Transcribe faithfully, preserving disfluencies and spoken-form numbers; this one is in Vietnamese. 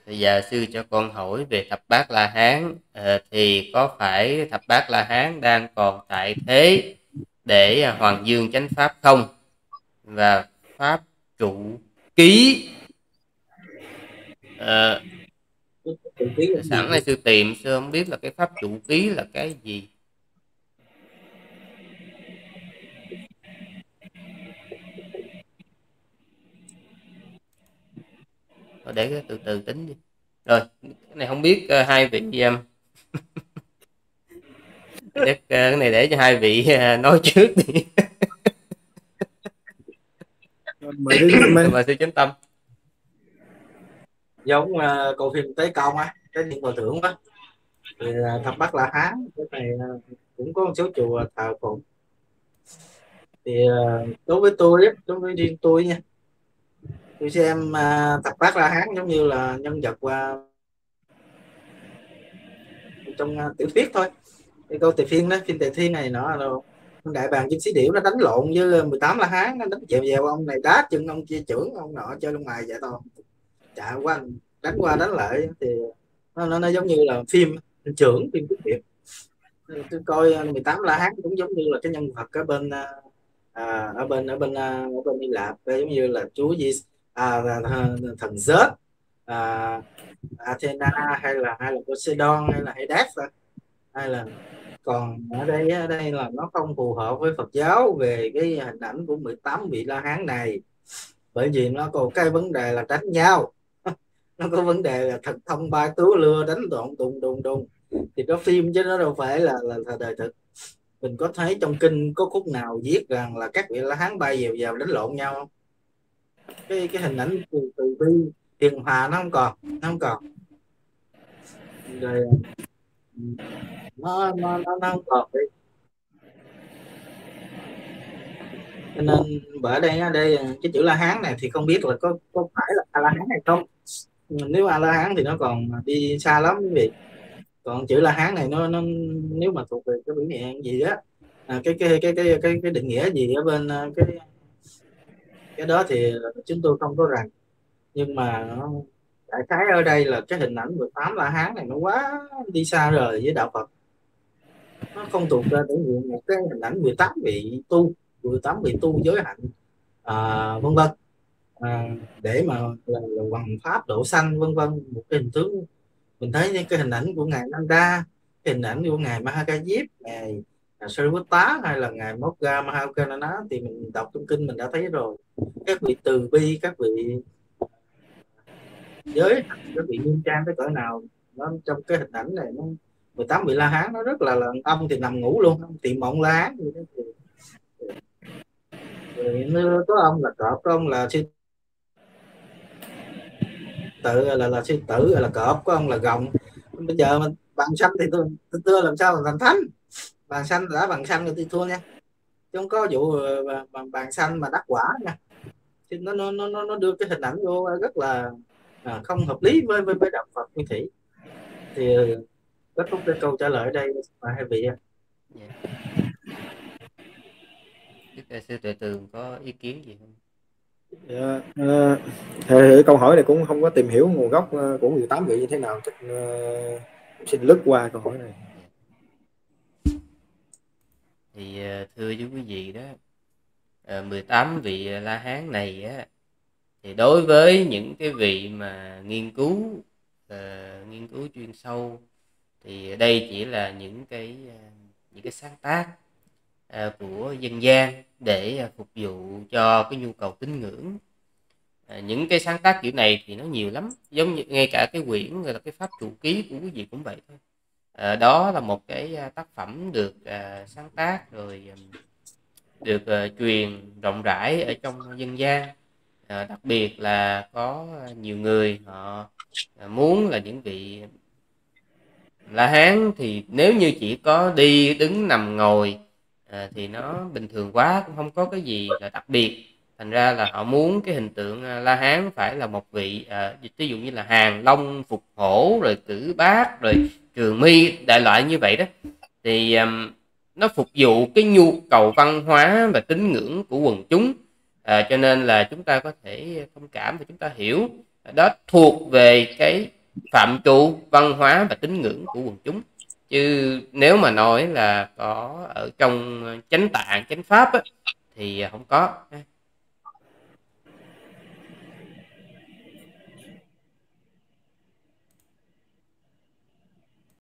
Thì giờ sư cho con hỏi về thập bát La Hán, ờ, thì có phải thập bát La Hán đang còn tại thế để à, Hoàng Dương chánh pháp không? Và pháp trụ ký, ờ, Tự ký là sẵn gì? đây sư tìm, sư không biết là cái pháp trụ ký là cái gì. Thôi để cái từ từ tính đi. Rồi cái này không biết ờ, hai vị um, để, ờ, cái này để cho hai vị ờ, nói trước đi. Mời đi Tâm Minh. Mời sư chánh tâm. Giống uh, câu phim Tế Công á, cái điện vào thưởng á, thì uh, thập Bát La Hán cái này uh, cũng có một số chùa thờ phụng. Thì uh, đối với tôi á, đối với riêng tôi nha, tôi xem uh, thập Bát La Hán giống như là nhân vật uh, trong uh, tiểu thuyết thôi. Cái câu Tề Thiên đó, phim Tề Thiên này nó là đại bàng chim xí điểu nó đánh lộn với mười tám La Hán, nó đánh dèo dèo ông này đá chân ông kia trưởng ông nọ chơi trong ngoài vậy thôi, chạy qua đánh qua đánh lại. Thì nó, nó, nó giống như là phim trưởng, phim tiếng Việt. Tôi coi mười tám La Hán cũng giống như là cái nhân vật ở bên à, ở bên ở bên ở bên Hy Lạp, giống như là chúa gì à, thần Zeus, à, Athena, hay là hay là Poseidon, hay là Hades, hay là còn ở đây ở đây là nó không phù hợp với Phật giáo về cái hình ảnh của mười tám vị La Hán này, bởi vì nó có cái vấn đề là đánh nhau. Nó có vấn đề là thật thông ba túa lưa đánh lộn đùng đùng đùng, thì nó phim chứ nó đâu phải là là, là đời thực. Mình có thấy trong kinh có khúc nào viết rằng là các vị La Hán bay dèo vào đánh lộn nhau không? Cái cái hình ảnh từ từ bi hiền hòa nó không còn, nó không còn rồi. Nó nó nó, nó không còn đi. Cho nên bởi đây ở đây cái chữ La Hán này thì không biết là có có phải là A La Hán hay không. Nếu A La Hán thì nó còn đi xa lắm quý vị. Còn chữ La Hán này nó, nó nếu mà thuộc về cái biểu hiện gì á, à, cái, cái cái cái cái cái định nghĩa gì ở bên à, cái cái đó thì chúng tôi không có rành. Nhưng mà nó, đại khái ở đây là cái hình ảnh mười tám La Hán này nó quá đi xa rời với đạo Phật. Nó không thuộc ra thể hiện một cái hình ảnh mười tám vị tu, mười tám vị tu giới hạnh, à, vân vân, à, để mà là, là hoằng pháp độ sanh vân vân. Một cái hình tướng mình thấy cái hình ảnh của ngài Nanda, cái hình ảnh của ngài Mahakajip, ngài Sariputta, hay là ngài Mokkha Mahakanana, thì mình đọc trong kinh mình đã thấy rồi. Các vị từ bi, các vị giới, các vị nghiêm trang tới cỡ nào, nó trong cái hình ảnh này nó mười tám vị La Hán nó rất là, là ông thì nằm ngủ luôn, ông tìm mộng La Hán như thế. Thì, thì có ông là cọp, có ông là sư tự, là là sư tử, là cọp, có ông là gồng. Bây giờ mình bằng xanh thì tôi, tôi, tôi làm sao mà thành thánh. Bằng xanh đã bằng xanh rồi tôi thua nha, chứ không có vụ bằng, bằng xanh mà đắc quả nha. Thì nó nó nó nó đưa cái hình ảnh vô rất là à, không hợp lý với với với đạo Phật nguyên thủy. Thì kết thúc cái câu trả lời ở đây mà hai vị. Dạ. Đức sư Tuệ Tường có ý kiến gì không? Dạ, ờ, thì câu hỏi này cũng không có tìm hiểu nguồn gốc ờ, của mười tám vị như thế nào, chắc ờ, xin lướt qua câu hỏi này. Dạ. Thì ờ, thưa với quý vị đó, ờ, mười tám vị La Hán này á, thì đối với những cái vị mà nghiên cứu uh, nghiên cứu chuyên sâu, thì đây chỉ là những cái những cái sáng tác uh, của dân gian để phục vụ cho cái nhu cầu tín ngưỡng. Uh, những cái sáng tác kiểu này thì nó nhiều lắm, giống như ngay cả cái quyển gọi là cái pháp trụ ký của quý vị cũng vậy thôi. Uh, đó là một cái tác phẩm được uh, sáng tác rồi um, được uh, truyền rộng rãi ở trong dân gian. À, đặc biệt là có nhiều người họ muốn là những vị La Hán thì nếu như chỉ có đi đứng nằm ngồi à, thì nó bình thường quá, cũng không có cái gì là đặc biệt. Thành ra là họ muốn cái hình tượng La Hán phải là một vị à, ví dụ như là Hàn Long Phục Hổ, rồi Cử Bát, rồi Trường My, đại loại như vậy đó. Thì um, nó phục vụ cái nhu cầu văn hóa và tín ngưỡng của quần chúng. À, cho nên là chúng ta có thể thông cảm và chúng ta hiểu đó thuộc về cái phạm trù văn hóa và tín ngưỡng của quần chúng. Chứ nếu mà nói là có ở trong chánh tạng chánh pháp á, thì không có.